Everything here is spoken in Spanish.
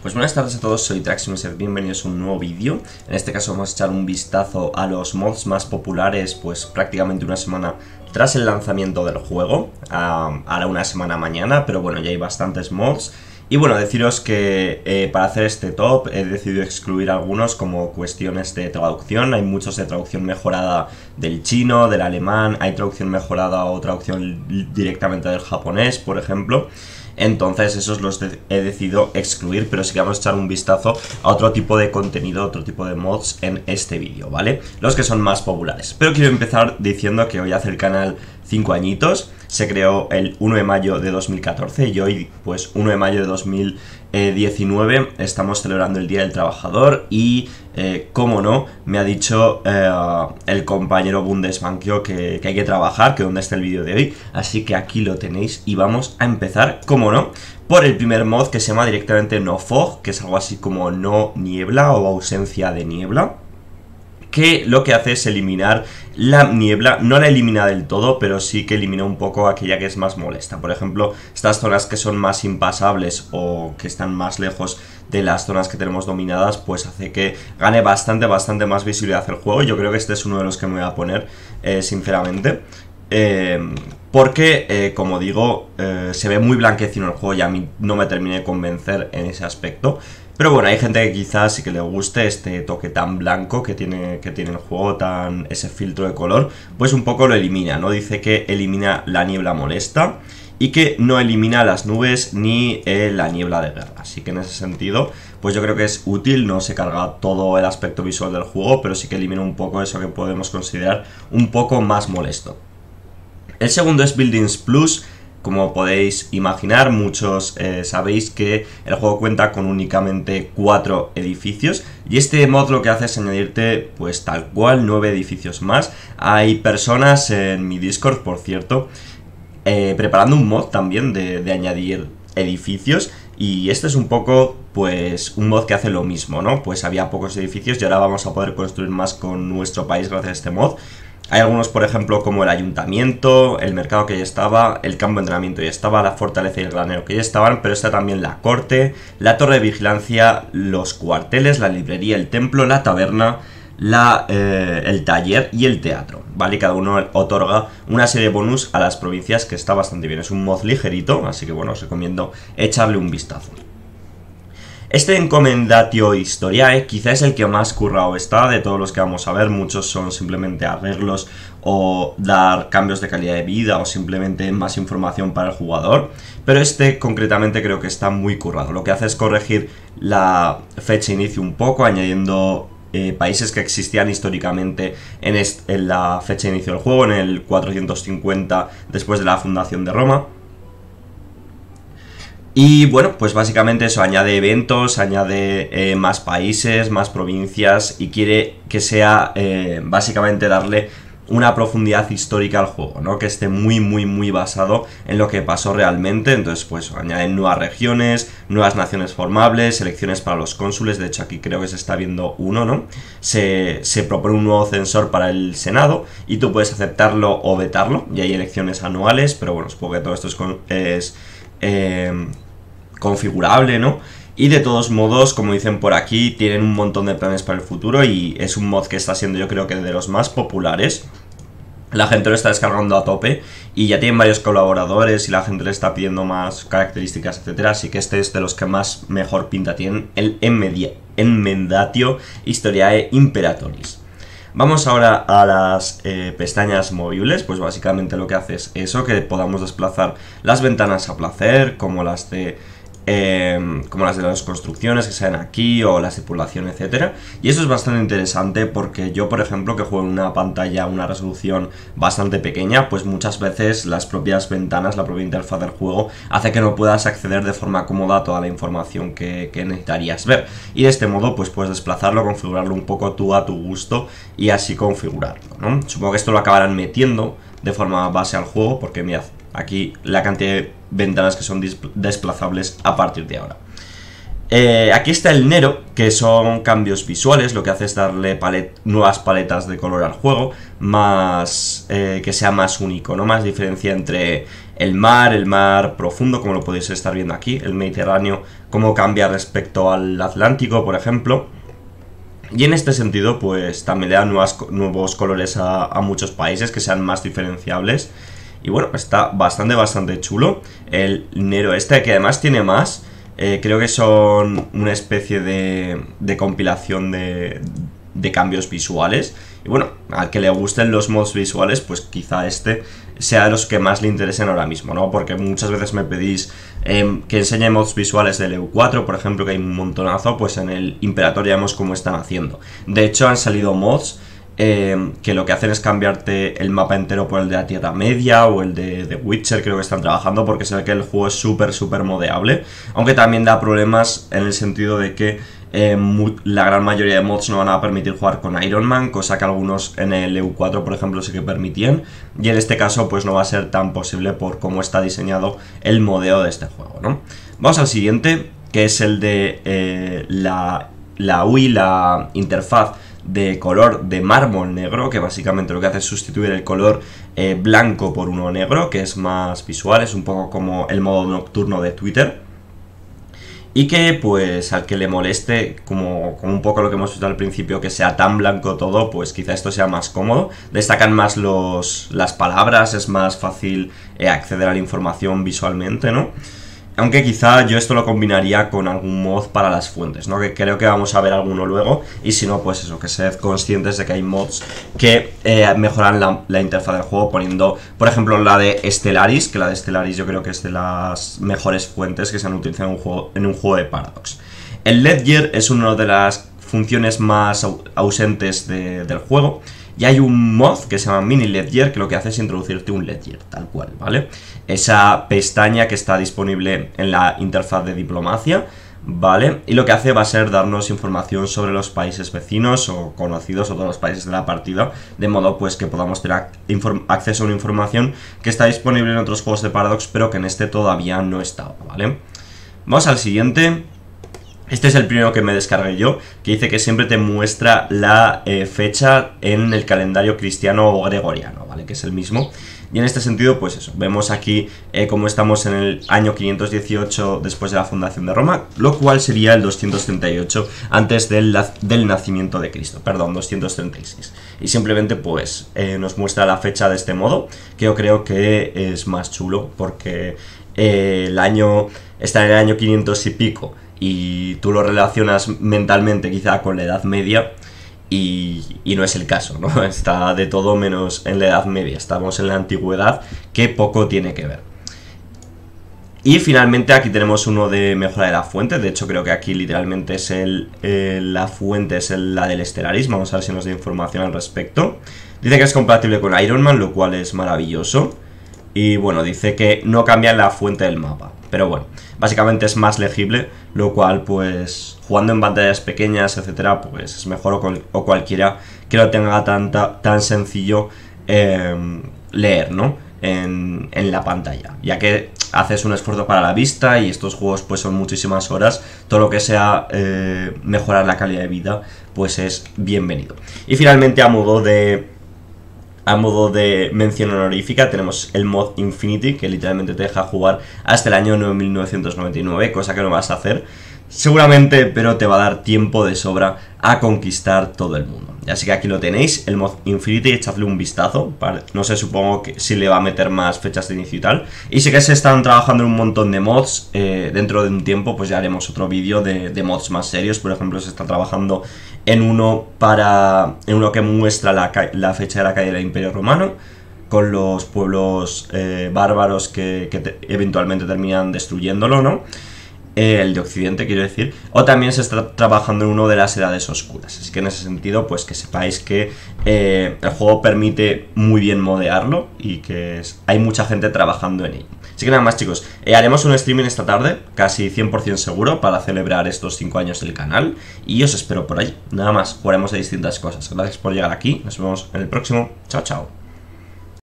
Pues buenas tardes a todos, soy Traximuser, bienvenidos a un nuevo vídeo. En este caso vamos a echar un vistazo a los mods más populares, pues prácticamente una semana tras el lanzamiento del juego. Hará una semana mañana, pero bueno, ya hay bastantes mods. Y bueno, deciros que para hacer este top he decidido excluir algunos como cuestiones de traducción. Hay muchos de traducción mejorada del chino, del alemán, hay traducción mejorada o traducción directamente del japonés, por ejemplo. Entonces esos los he decidido excluir, pero sí que vamos a echar un vistazo a otro tipo de contenido, otro tipo de mods en este vídeo, ¿vale? Los que son más populares. Pero quiero empezar diciendo que hoy hace el canal 5 añitos. Se creó el 1 de mayo de 2014 y hoy, pues 1 de mayo de 2019, estamos celebrando el Día del Trabajador y, como no, me ha dicho el compañero Bundesbankio que hay que trabajar, que donde está el vídeo de hoy, así que aquí lo tenéis y vamos a empezar, como no, por el primer mod que se llama directamente No Fog, que es algo así como no niebla o ausencia de niebla, que lo que hace es eliminar la niebla. No la elimina del todo, pero sí que elimina un poco aquella que es más molesta. Por ejemplo, estas zonas que son más impasables o que están más lejos de las zonas que tenemos dominadas, pues hace que gane bastante más visibilidad el juego. Yo creo que este es uno de los que me voy a poner, sinceramente. Porque, como digo, se ve muy blanquecino el juego y a mí no me terminé de convencer en ese aspecto. Pero bueno, hay gente que quizás sí que le guste este toque tan blanco que tiene el juego, ese filtro de color, pues un poco lo elimina, ¿no? Dice que elimina la niebla molesta y que no elimina las nubes ni la niebla de guerra. Así que en ese sentido, pues yo creo que es útil, no se carga todo el aspecto visual del juego, pero sí que elimina un poco eso que podemos considerar un poco más molesto. El segundo es Buildings Plus. Como podéis imaginar, muchos sabéis que el juego cuenta con únicamente 4 edificios y este mod lo que hace es añadirte, pues tal cual, 9 edificios más. Hay personas en mi Discord, por cierto, preparando un mod también de añadir edificios, y este es un poco, pues, un mod que hace lo mismo, ¿no? Pues había pocos edificios y ahora vamos a poder construir más con nuestro país gracias a este mod. Hay algunos, por ejemplo, como el ayuntamiento, el mercado que ya estaba, el campo de entrenamiento ya estaba, la fortaleza y el granero que ya estaban, pero está también la corte, la torre de vigilancia, los cuarteles, la librería, el templo, la taberna, el taller y el teatro, ¿vale? Cada uno otorga una serie de bonus a las provincias, que está bastante bien. Es un mod ligerito, así que bueno, os recomiendo echarle un vistazo. Este Encomendatio Historiae quizá es el que más currado está de todos los que vamos a ver. Muchos son simplemente arreglos o dar cambios de calidad de vida o simplemente más información para el jugador, pero este concretamente creo que está muy currado. Lo que hace es corregir la fecha de inicio un poco, añadiendo países que existían históricamente en la fecha de inicio del juego, en el 450 después de la fundación de Roma. Y bueno, pues básicamente eso, añade eventos, añade más países, más provincias y quiere que sea básicamente darle una profundidad histórica al juego, ¿no? Que esté muy basado en lo que pasó realmente. Entonces pues añaden nuevas regiones, nuevas naciones formables, elecciones para los cónsules. De hecho aquí creo que se está viendo uno, ¿no? Se propone un nuevo censor para el Senado y tú puedes aceptarlo o vetarlo, y hay elecciones anuales, pero bueno, supongo que todo esto es configurable, ¿no? Y de todos modos, como dicen por aquí, tienen un montón de planes para el futuro y es un mod que está siendo, yo creo que de los más populares. La gente lo está descargando a tope y ya tienen varios colaboradores y la gente le está pidiendo más características, etcétera. Así que este es de los que más mejor pinta tienen, el Enmendatio Historiae Imperatoris. Vamos ahora a las pestañas movibles. Pues básicamente lo que hace es eso, que podamos desplazar las ventanas a placer, como las de las construcciones que salen aquí o las de población, etcétera. Y eso es bastante interesante porque yo, por ejemplo, que juego en una pantalla, una resolución bastante pequeña, pues muchas veces las propias ventanas, la propia interfaz del juego hace que no puedas acceder de forma cómoda a toda la información que necesitarías ver. Y de este modo pues puedes desplazarlo, configurarlo un poco tú a tu gusto y así configurarlo, ¿no? Supongo que esto lo acabarán metiendo de forma base al juego porque mirad, aquí la cantidad de ventanas que son desplazables a partir de ahora. Aquí está el Nero, que son cambios visuales, lo que hace es darle nuevas paletas de color al juego, más que sea más único, ¿no? Más diferencia entre el mar profundo, como lo podéis estar viendo aquí, el Mediterráneo, cómo cambia respecto al Atlántico, por ejemplo. Y en este sentido, pues también le da nuevos colores a muchos países que sean más diferenciables. Y bueno, está bastante chulo el Nero este, que además tiene más. Creo que son una especie de compilación de cambios visuales. Y bueno, al que le gusten los mods visuales, pues quizá este sea de los que más le interesen ahora mismo, ¿no? Porque muchas veces me pedís que enseñe mods visuales del EU4, por ejemplo, que hay un montonazo, pues en el Imperator ya vemos cómo están haciendo. De hecho, han salido mods que lo que hacen es cambiarte el mapa entero por el de la Tierra Media o el de The Witcher, creo que están trabajando, porque se ve que el juego es súper modeable, aunque también da problemas en el sentido de que la gran mayoría de mods no van a permitir jugar con Iron Man, cosa que algunos en el EU4 por ejemplo sí que permitían, y en este caso pues no va a ser tan posible por cómo está diseñado el modeo de este juego, ¿no? Vamos al siguiente, que es el de la UI, la interfaz de color de mármol negro, que básicamente lo que hace es sustituir el color blanco por uno negro, que es más visual, es un poco como el modo nocturno de Twitter. Y que pues al que le moleste, como un poco lo que hemos visto al principio, que sea tan blanco todo, pues quizá esto sea más cómodo. Destacan más las palabras, es más fácil acceder a la información visualmente, ¿no? Aunque quizá yo esto lo combinaría con algún mod para las fuentes, ¿no? Que creo que vamos a ver alguno luego. Y si no, pues eso, que sed conscientes de que hay mods que mejoran la interfaz del juego poniendo, por ejemplo, la de Stellaris, que la de Stellaris yo creo que es de las mejores fuentes que se han utilizado en un juego de Paradox. El Ledger es una de las funciones más ausentes del juego. Y hay un mod que se llama Mini Ledger, que lo que hace es introducirte un Ledger, tal cual, ¿vale? Esa pestaña que está disponible en la interfaz de diplomacia, ¿vale? Y lo que hace va a ser darnos información sobre los países vecinos o conocidos o todos los países de la partida, de modo pues que podamos tener acceso a una información que está disponible en otros juegos de Paradox, pero que en este todavía no está, ¿vale? Vamos al siguiente. Este es el primero que me descargué yo, que dice que siempre te muestra la fecha en el calendario cristiano o gregoriano, ¿vale? Que es el mismo. Y en este sentido, pues eso, vemos aquí cómo estamos en el año 518 después de la fundación de Roma, lo cual sería el 238 antes del nacimiento de Cristo, perdón, 236. Y simplemente pues nos muestra la fecha de este modo, que yo creo que es más chulo, porque el año está en el año 500 y pico, y tú lo relacionas mentalmente quizá con la Edad Media, y no es el caso, ¿no? Está de todo menos en la Edad Media, estamos en la Antigüedad, que poco tiene que ver. Y finalmente aquí tenemos uno de mejora de la fuente, de hecho creo que aquí literalmente es la fuente es la del Stellaris, vamos a ver si nos da información al respecto. Dice que es compatible con Iron Man, lo cual es maravilloso. Y bueno, dice que no cambia la fuente del mapa, pero bueno, básicamente es más legible, lo cual pues jugando en pantallas pequeñas, etcétera, pues es mejor o cualquiera que lo tenga tan sencillo leer, ¿no? En la pantalla, ya que haces un esfuerzo para la vista y estos juegos pues son muchísimas horas, todo lo que sea mejorar la calidad de vida pues es bienvenido. Y finalmente a modo de mención honorífica tenemos el mod Infinity, que literalmente te deja jugar hasta el año 1999, cosa que no vas a hacer seguramente, pero te va a dar tiempo de sobra a conquistar todo el mundo. Así que aquí lo tenéis, el mod Infinity, echadle un vistazo, no sé, supongo que si le va a meter más fechas de inicio y tal. Y sé que se están trabajando en un montón de mods, dentro de un tiempo pues ya haremos otro vídeo de mods más serios. Por ejemplo, se está trabajando en uno que muestra la fecha de la caída del Imperio Romano, con los pueblos bárbaros que eventualmente terminan destruyéndolo, ¿no? El de Occidente, quiero decir. O también se está trabajando en uno de las edades oscuras. Así que en ese sentido, pues que sepáis que el juego permite muy bien modearlo y que hay mucha gente trabajando en ello. Así que nada más, chicos, haremos un streaming esta tarde, casi 100% seguro, para celebrar estos 5 años del canal. Y os espero por allí. Nada más, jugaremos a distintas cosas. Gracias por llegar aquí. Nos vemos en el próximo. Chao, chao.